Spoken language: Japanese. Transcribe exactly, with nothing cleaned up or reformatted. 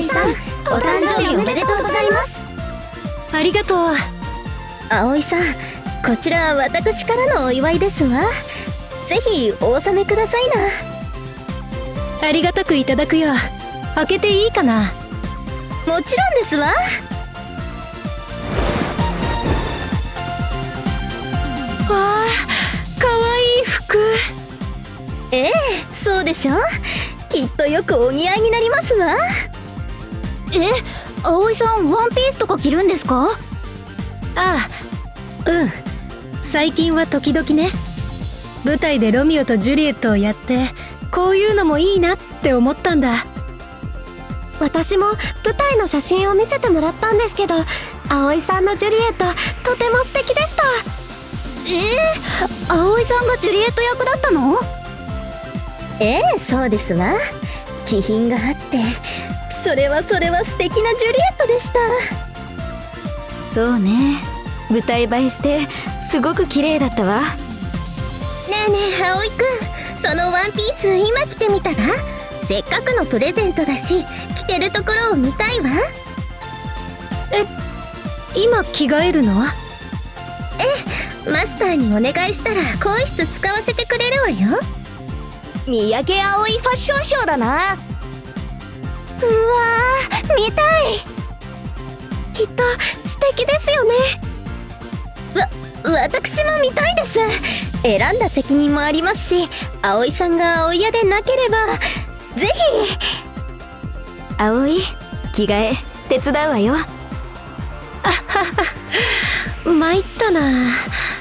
葵さん、お誕生日おめでとうございます。 ありがとう。 葵さん、こちら私からのお祝いですわ。ぜひお納めくださいな。 ありがたくいただくよ。開けていいかな？ もちろんですわ。 わあ、かわいい服。 ええ、そうでしょ。きっとよくお似合いになりますわ。 え、葵さんワンピースとか着るんですか？ ああ、うん。最近は時々ね。舞台でロミオとジュリエットをやって、こういうのもいいなって思ったんだ。 私も舞台の写真を見せてもらったんですけど、葵さんのジュリエットとても素敵でした。えー、葵さんがジュリエット役だったの？ ええ、そうですわ。気品があって、それはそれは素敵なジュリエットでした。 そうね、舞台映えしてすごく綺麗だったわ。 ねえねえ葵くん、そのワンピース今着てみたら？せっかくのプレゼントだし、着てるところを見たいわ。 え、今着替えるの？ ええ、マスターにお願いしたら更衣室使わせてくれるわよ。 三宅葵ファッションショーだな。うわー、見たい。きっと素敵ですよね。 わ、私も見たいです。選んだ責任もありますし、葵さんがお嫌でなければぜひ。 葵、着替え手伝うわよ。 あはは、参ったな。